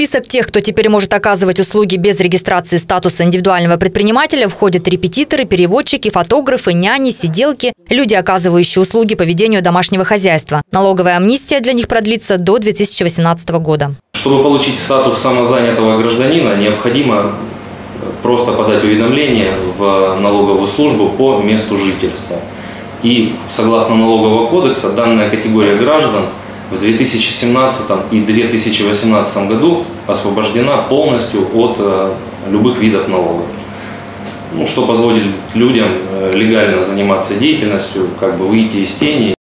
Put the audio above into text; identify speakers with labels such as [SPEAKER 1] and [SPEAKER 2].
[SPEAKER 1] список тех, кто теперь может оказывать услуги без регистрации статуса индивидуального предпринимателя, входят репетиторы, переводчики, фотографы, няни, сиделки, люди, оказывающие услуги по ведению домашнего хозяйства. Налоговая амнистия для них продлится до 2018 года.
[SPEAKER 2] Чтобы получить статус самозанятого гражданина, необходимо просто подать уведомление в налоговую службу по месту жительства. И согласно налогового кодекса данная категория граждан в 2017 и 2018 году освобождена полностью от любых видов налогов. Что позволит людям легально заниматься деятельностью, выйти из тени.